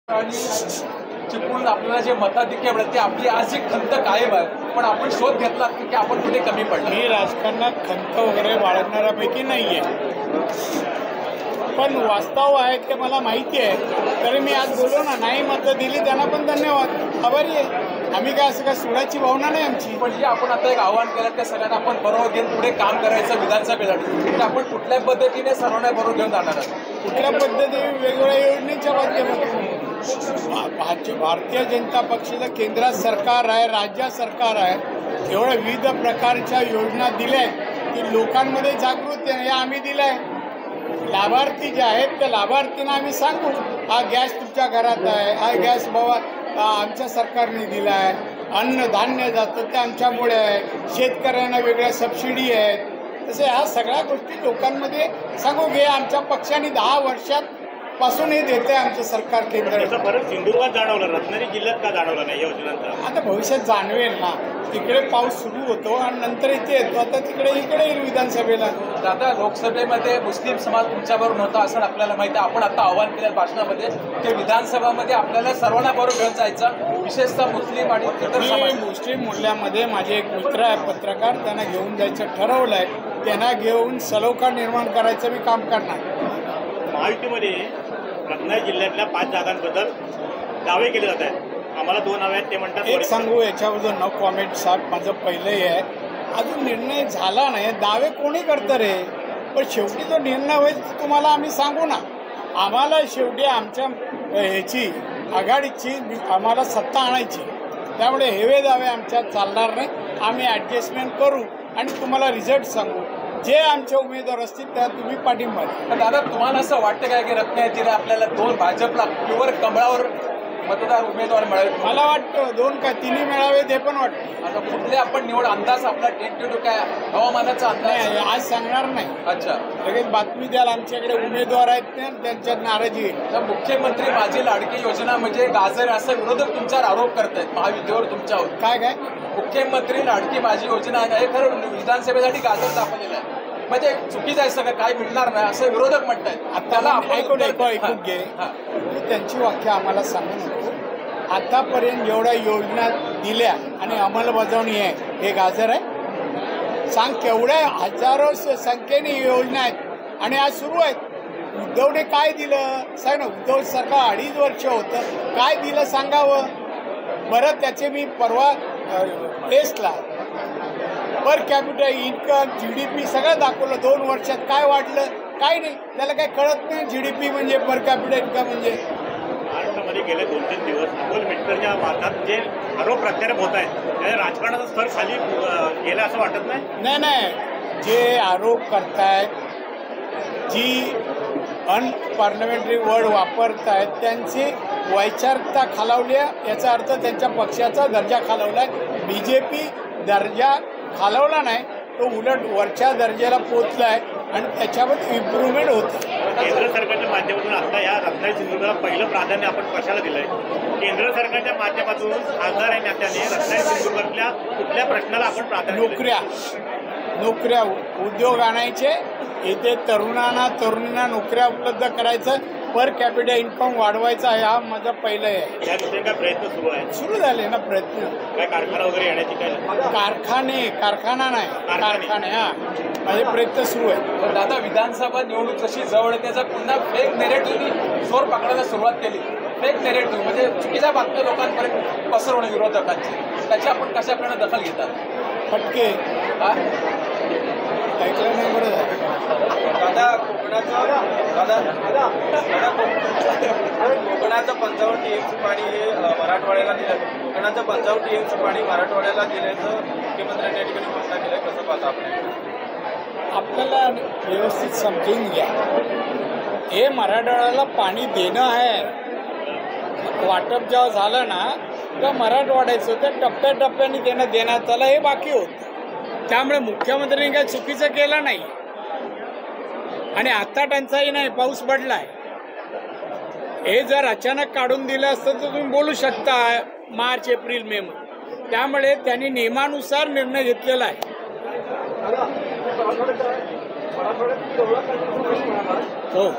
आणि चिपळूण आपल्याला जे मताधिक्य मिळते आपली आज एक खंत कायम आहे, पण आपण शोध घेतला की आपण कुठे कमी पडलो. मी राजकारणात खंत वगैरे बाळगणाऱ्यापैकी नाही आहे, पण वास्तव आहे ते मला माहिती आहे. तरी मी आज बोललो ना, नाही मतं दिली त्यांना पण धन्यवाद, आभारी आहे. आम्ही काय असं काय सोडायची भावना नाही आमची. पण जे आपण आता एक आव्हान केलं त्या सगळ्यांना आपण बरोबर घेऊन पुढे काम करायचं विधानसभेसाठी, तर आपण कुठल्या पद्धतीने सर्वांना बरोबर घेऊन जाणार आहात? कुठल्या पद्धतीने वेगवेगळ्या योजनेच्या माध्यमातून भारतीय जनता पक्षाचं केंद्रात सरकार आहे, राज्यात सरकार आहे, एवढ्या विविध प्रकारच्या योजना दिल्या आहेत की लोकांमध्ये जागृती आहे. आम्ही दिल्या आहे. लाभार्थी जे आहेत त्या लाभार्थींना आम्ही सांगू, हा गॅस तुमच्या घरात आहे, हा गॅस बाबा आमच्या सरकारने दिला आहे, अन्नधान्य जातं ते आमच्यामुळे आहे, शेतकऱ्यांना वेगळ्या सबसिडी आहेत. तसे ह्या सगळ्या गोष्टी लोकांमध्ये सांगू घे. आमच्या पक्षाने 10 वर्षात पासून हे देते आमचं सरकार केंद्र. परत सिंधुदुर्गात जाणवलं, रत्नागिरी जिल्ह्यात का जाणवलं नाही योजनांचा? आता भविष्यात जाणवेल ना, तिकडे पाऊस सुरू होतो आणि नंतर इथे येतो. आता इकडे येईल विधानसभेला. दादा, लोकसभेमध्ये मुस्लिम समाज तुमच्याबरोबर नव्हता असं आपल्याला माहिती आहे. आपण आता आव्हान केलं भाषणामध्ये की विधानसभामध्ये आपल्याला सर्वांना बरोबर घेऊन जायचं, विशेषतः मुस्लिम आणि इतर समाज. मुस्लिम मूल्यामध्ये माझे एक मित्र आहे पत्रकार, त्यांना घेऊन जायचं ठरवलं आहे. त्यांना घेऊन सलोखा निर्माण करायचं मी काम करणार. महायुतीमध्ये रत्नागिरी जिल्ह्यातल्या 5 जागांबद्दल दावे केले जात आहेत. आम्हाला 2 नावे आहेत, ते म्हणतात. एक सांगू याच्याबद्दल नो कॉमेंट साहेब, माझं पहिलंही आहे. अजून निर्णय झाला नाही. दावे कोणी करतं रे, पण शेवटी जो निर्णय होईल तुम्हाला आम्ही सांगू ना. आम्हाला शेवटी आमच्या ह्याची आघाडीची आम्हाला सत्ता आणायची, त्यामुळे हेवे दावे आमच्यात चालणार नाही. आम्ही ॲडजस्टमेंट करू आणि तुम्हाला रिझल्ट सांगू. जे आमचे उमेदवार असतील त्या तुम्ही पाठिंबा द्या. दादा, तुम्हाला असं वाटतं काय की रत्नागिरीला आपल्याला 2 भाजपला प्युअर कमळावर मतदार उमेदवार मिळावे? मला वाटतं 2 का 3 मिळावे ते पण वाटतं. आता कुठले आपण निवड अंदाज आपला टेंटेटिव्ह काय हवामानाचा अंदाज? नाही, आज सांगणार नाही. अच्छा, लगेच बातमी द्याल. आमच्याकडे उमेदवार आहेत ना, त्यांच्यात नाराजी आहे. तर मुख्यमंत्री माझी लाडकी योजना म्हणजे गाजर असं विरोधक तुमच्यावर आरोप करतायत महायुतीवर तुमच्यावर. काय मुख्यमंत्री लाडकी माझी योजना आहे खरं विधानसभेसाठी गाजर दाखवलेलं आहे, म्हणजे चुकीचं आहे, सगळं काय मिळणार नाही असं विरोधक म्हणतायत. त्याला ऐकून घे. त्यांची वाक्य आम्हाला सांगू नको. आतापर्यंत जेवढ्या योजना दिल्या आणि अंमलबजावणी आहे, हे गाजर आहे? सांग, केवढ्या हजारो संख्येने योजना आहेत आणि आज सुरू आहेत. उद्धवने काय दिलं सांग ना. उद्धव सरकार 2.5 वर्ष होतं, काय दिलं सांगावं बरं. त्याचे मी परवा टेस्टला पर कॅपिटल इन्कम, GDP सगळं दाखवलं. 2 वर्षात काय वाढलं, काय नाही. त्याला काय कळत नाही GDP म्हणजे, पर कॅपिटल इन्कम म्हणजे. महाराष्ट्रामध्ये गेले 2-3 दिवस अमोल मिटकरच्या वादात जे आरोप प्रत्यारोप होत आहेत, त्याने राजकारणाचा स्तर खाली गेला असं वाटत नाही? नाही. जे आरोप करतायत, जी अनपार्लमेंटरी वर्ड वापरतायत, त्यांची वैचारिकता खालावली आहे. याचा अर्थ त्यांच्या पक्षाचा दर्जा खालावला आहे. BJP दर्जा खालावला नाही, तो उलट वरच्या दर्जाला पोचला आहे आणि त्याच्यामध्ये इम्प्रूव्हमेंट होतं. केंद्र सरकारच्या माध्यमातून आता या रत्नागिरी सिंधुदुर्गाला पहिलं प्राधान्य आपण कशाला दिलंय? केंद्र सरकारच्या माध्यमातून खासदार आहे नात्याने रत्नागिरी सिंधुदुर्गातल्या कुठल्या प्रश्नाला आपण प्राधान्य? नोकऱ्या उद्योग आणायचे, इथे तरुणींना नोकऱ्या उपलब्ध करायचं, पर कॅपिटल इन्कम वाढवायचा, हा माझा पहिलं आहे. या दृष्टीने काय प्रयत्न सुरू आहे? सुरू झाले ना प्रयत्न. काय कारखाना वगैरे येण्याची काय? कारखाना नाही, कारखाने. हा, माझे प्रयत्न सुरू आहे. पण दादा, विधानसभा निवडणूक कशी जवळ त्याचा पुन्हा फेक नेरेटिव्हनी जोर पकडायला सुरुवात केली. फेक नेरेटिव्ह म्हणजे चुकीच्या बातम्या लोकांपर्यंत पसरवणं विरोधकांची, त्याची आपण कशा प्रकारे दखल घेतात? फटके ऐकलं नाही बरं झालं. दादा, कोकणाचं 55 TMC पाणी हे मराठवाड्याला दिलं. कोकणाचं 55 TMC पाणी मराठवाड्याला दिल्याचं मुख्यमंत्र्यांनी या ठिकाणी घोषणा केलं. कसं पाहता आपण? आपल्याला व्यवस्थित समजून घ्या. हे मराठवाड्याला पाणी देणं आहे. वाटप जेव्हा झालं ना, तर मराठवाड्याचं तर टप्प्याटप्प्याने देण्यात त्याला हे बाकी होतं. त्यामुळे मुख्यमंत्र्यांनी काही चुकीचं केलं नाही. आणि आता टंचाई नाही, पाऊस पडलाय. हे जर अचानक काढून दिलं असतं तर तुम्ही बोलू शकता मार्च, एप्रिल, मे मध्ये. त्यामुळे त्यांनी नियमानुसार निर्णय घेतलेला आहे. हो,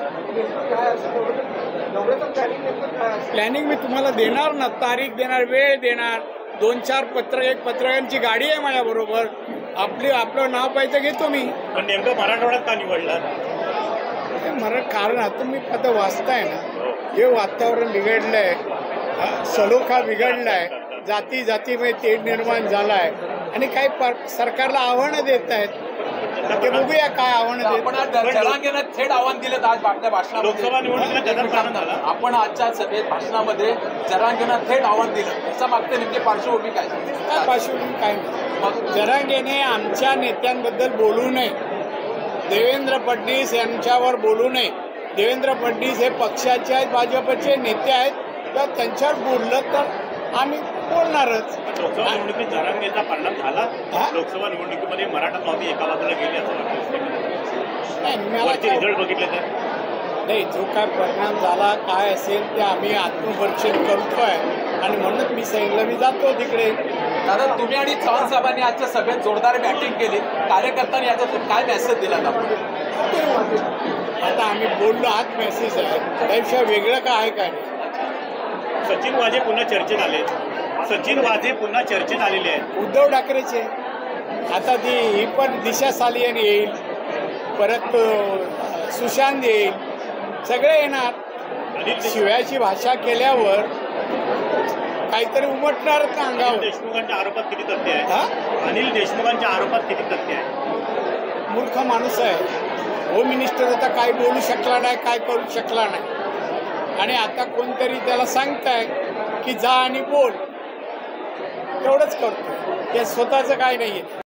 प्लॅनिंग मी तुम्हाला देणार ना, तारीख देणार, वेळ देणार. 2-4 पत्रकारांची गाडी आहे माझ्याबरोबर. आपलं नाव पाहिजे घेतो मी. पण नेमकं मराठवाड्यात का निवडला? कारण आता मी आता वाचताय ना, हे वातावरण बिघडलंय, सलोखा बिघडलाय, जातीमध्ये तेढ निर्माण झालाय आणि काही सरकारला आव्हानं देत आहेत. ते बघूया काय आव्हानं आपण आज जरांगेनं थेट आव्हान दिलं आज आपल्या लोकसभा निवडणुकीला त्याचा परिणाम झाला. भाषणामध्ये. आपण आजच्या सभेत भाषणामध्ये जरांगेनं थेट आव्हान दिलं, त्याच्या मागते नेमकी पार्श्वभूमी काय? पार्श्वभूमी काय नाही. जरांगेने आमच्या नेत्यांबद्दल बोलू नये, देवेंद्र फडणवीस यांच्यावर बोलू नये. देवेंद्र फडणवीस हे पक्षाचे भाजपचे नेते आहेत, तर त्यांच्यावर बोललं तर आम्ही बोलणारच. लोकसभा निवडणुकीत जरांगेचा परिणाम झाला. लोकसभा निवडणुकीमध्ये मराठा नव्हती, एका बाजूला गेली असं वाटतं. नाही, मला रिझल्ट बघितले तर नाही, जो काय परिणाम झाला काय असेल ते आम्ही आत्मपरीक्षण करतोय आणि म्हणूनच मी सांगितलं मी जातो तिकडे. दादा, तुम्ही आणि चव्हाण साहेबांनी आजच्या सभेत जोरदार बॅटिंग केली, कार्यकर्त्यांनी याच्यातून काय मेसेज दिला आपण? आता आम्ही बोललो, हाच मेसेज आहे, त्यापेक्षा वेगळं काय आहे काय? सचिन वाझे पुन्हा चर्चेत आले. सचिन वाझे पुन्हा चर्चेत आलेले आहेत. उद्धव ठाकरेचे आता ही पण दिशा सालियन येईल, परत सुशांत येईल, सगळे येणार. शिव्याची भाषा केल्यावर काहीतरी उमटणारच ना अंगावर. देशमुखांच्या आरोपात किती तथ्य आहे? अनिल देशमुखांच्या आरोपात किती तथ्य आहे? मूर्ख माणूस आहे. होम मिनिस्टर होता, काय बोलू शकला नाही, काय करू शकला नाही. आणि आता कोणतरी त्याला सांगताय की जा आणि बोल, तेवढंच करतो. ते स्वतःचं काय नाहीये.